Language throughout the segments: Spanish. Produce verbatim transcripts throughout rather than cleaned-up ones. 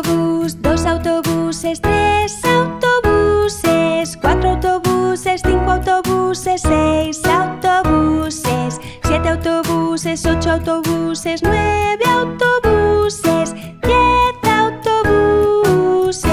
autobús, dos autobuses, tres autobuses, cuatro autobuses, cinco autobuses, seis autobuses, siete autobuses, ocho autobuses, nueve autobuses, diez autobuses.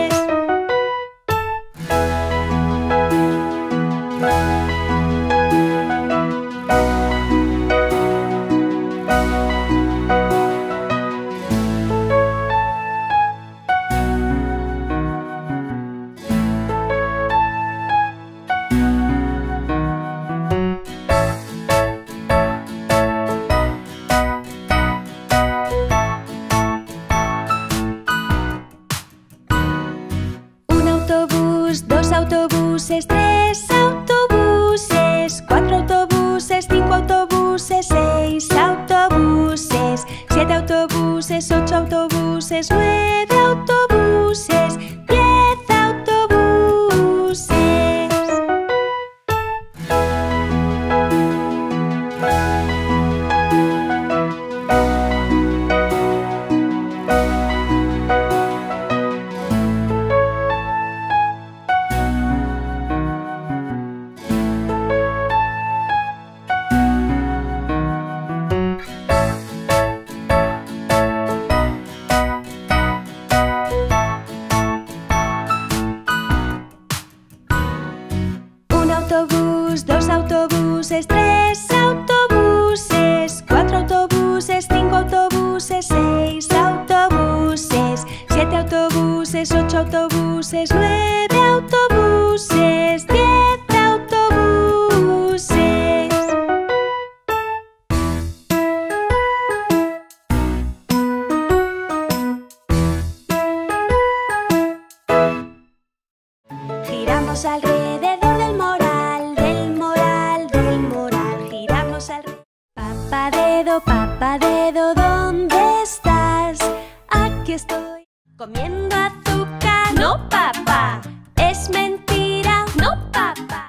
Dos autobuses, tres autobuses, cuatro autobuses, cinco autobuses, seis autobuses, siete autobuses, ocho autobuses, nueve autobuses, diez autobuses. Dos autobuses, tres autobuses, cuatro autobuses, cinco autobuses, seis autobuses, siete autobuses, ocho autobuses, nueve autobuses, diez autobuses. Giramos alrededor del moral, del moral, del moral. Giramos alrededor. Papá dedo, papá dedo, ¿dónde estás? Aquí estoy. Comiendo azúcar. No, papá. Es mentira. No, papá.